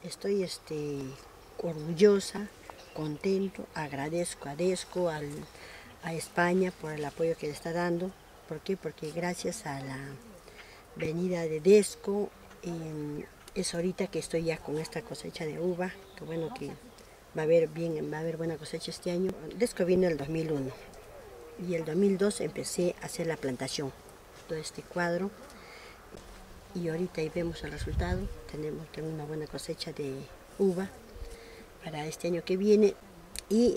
Estoy orgullosa, contento, agradezco a Desco, a España por el apoyo que le está dando. ¿Por qué? Porque gracias a la venida de Desco, es ahorita que estoy ya con esta cosecha de uva, que bueno que va a haber buena cosecha este año. Desco vino el 2001 y el 2002 empecé a hacer la plantación, todo este cuadro. Y ahorita ahí vemos el resultado, tengo una buena cosecha de uva para este año que viene y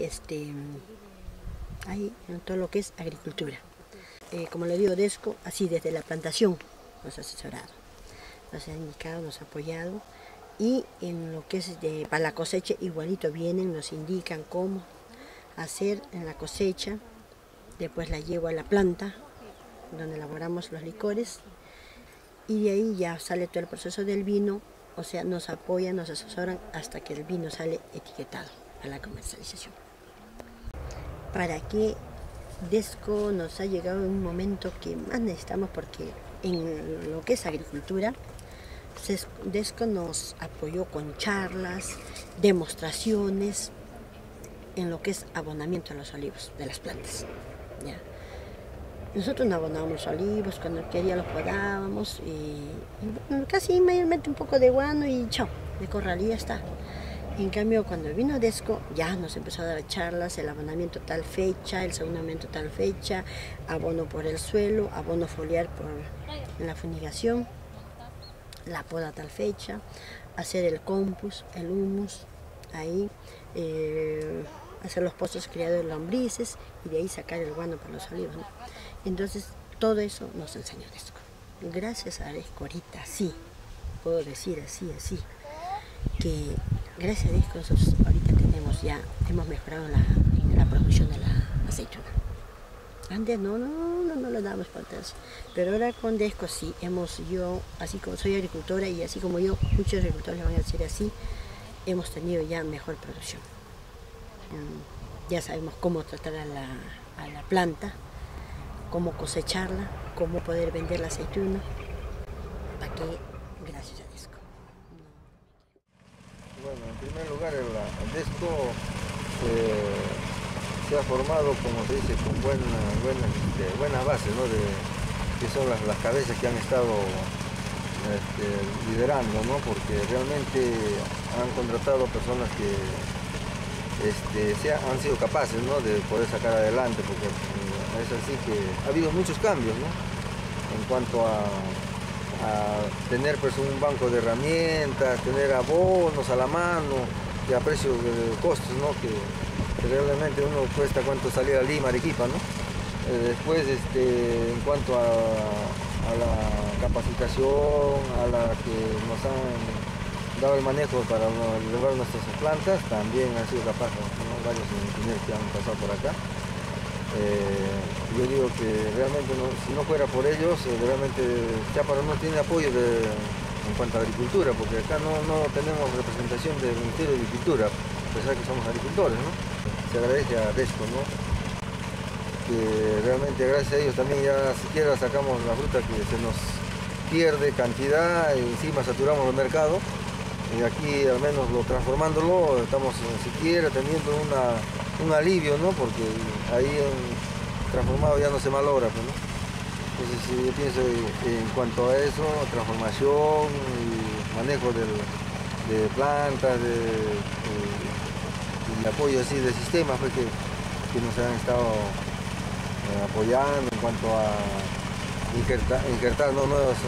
ahí en todo lo que es agricultura. Como le digo, Desco, así desde la plantación nos ha asesorado, nos ha indicado, nos ha apoyado, y en lo que es para la cosecha igualito vienen, nos indican cómo hacer en la cosecha, después la llevo a la planta donde elaboramos los licores, y de ahí ya sale todo el proceso del vino, o sea, nos apoyan, nos asesoran hasta que el vino sale etiquetado a la comercialización. ¿Para qué Desco nos ha llegado en un momento que más necesitamos? Porque en lo que es agricultura, Desco nos apoyó con charlas, demostraciones, en lo que es abonamiento a los olivos de las plantas, ¿ya? Nosotros no abonábamos los olivos, cuando quería los podábamos y casi mayormente un poco de guano y chao, de corral y ya está. En cambio, cuando vino Desco, ya nos empezó a dar charlas, el abonamiento tal fecha, el segundamiento tal fecha, abono por el suelo, abono foliar en la fumigación, la poda tal fecha, hacer el compost, el humus, ahí, hacer los pozos criados de lombrices y de ahí sacar el guano para los olivos, ¿no? Entonces, todo eso nos enseñó Desco. Gracias a Desco ahorita, sí, puedo decir así, que gracias a Desco nosotros ahorita hemos mejorado la producción de la aceituna. Antes no le dábamos importancia, pero ahora con Desco sí, yo, así como soy agricultora y así como yo, muchos agricultores van a decir así, hemos tenido ya mejor producción. Ya sabemos cómo tratar a la planta, cómo cosecharla, cómo poder vender la aceituna. ¿Para qué? Gracias a Desco. Bueno, en primer lugar, el Desco se ha formado, como se dice, con buenas bases, ¿no? Que son las cabezas que han estado liderando, ¿no? Porque realmente han contratado personas que han sido capaces, ¿no? De poder sacar adelante, porque es así que ha habido muchos cambios, ¿no? En cuanto a tener pues un banco de herramientas, tener abonos a la mano y a precios de costos, ¿no? Que realmente uno cuesta cuánto salir a Lima, Arequipa, ¿no? Después, en cuanto a la capacitación, a la que nos han dado el manejo para elevar nuestras plantas, también han sido capaces, ¿no? Varios ingenieros que han pasado por acá. Yo digo que realmente si no fuera por ellos, realmente Chápara no tiene apoyo en cuanto a agricultura, porque acá no tenemos representación del Ministerio de Agricultura, a pesar que somos agricultores, ¿no? Se agradece a Desco, ¿no? Que realmente gracias a ellos también ya siquiera sacamos la fruta que se nos pierde cantidad y encima saturamos el mercado. Y aquí al menos transformándolo estamos siquiera teniendo un alivio, ¿no? Porque ahí transformado ya no se malogra, ¿no? Entonces yo pienso en cuanto a eso, transformación y manejo de plantas, y apoyo así de sistemas pues, que nos han estado apoyando en cuanto a injertar, ¿no? nuevas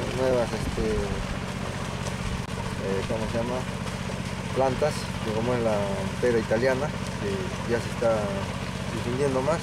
¿cómo se llama? Plantas, que como es la pera italiana, que ya se está difundiendo más,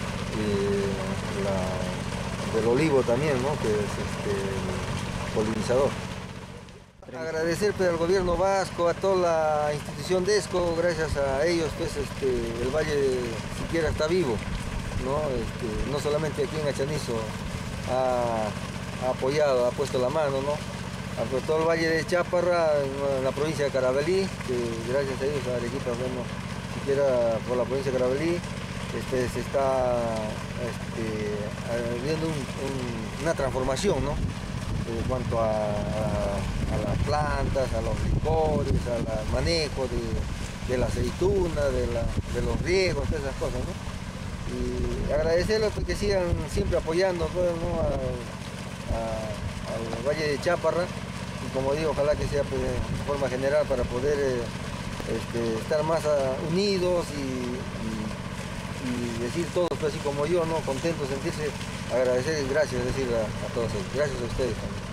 del olivo también, ¿no? Que es el polinizador. Agradecer pues, al gobierno vasco, a toda la institución Desco, gracias a ellos pues, el valle siquiera está vivo, ¿no? No solamente aquí en Achanizo ha apoyado, ha puesto la mano, ¿no? A todo el valle de Chápara, en la provincia de Carabalí, que gracias a ellos, a Arequipa, bueno, siquiera por la provincia de Carabalí, se está viendo una transformación, ¿no? En cuanto a la plantas, a los licores, al manejo de la aceituna, de los riegos, todas esas cosas, ¿no? Y agradecerles porque sigan siempre apoyando, pues, ¿no? Al Valle de Cháparra, y como digo, ojalá que sea, pues, de forma general para poder estar más unidos y decir todos, pues, así como yo, ¿no? Contentos, sentirse, agradecer y gracias, decir a todos ellos. Gracias a ustedes también.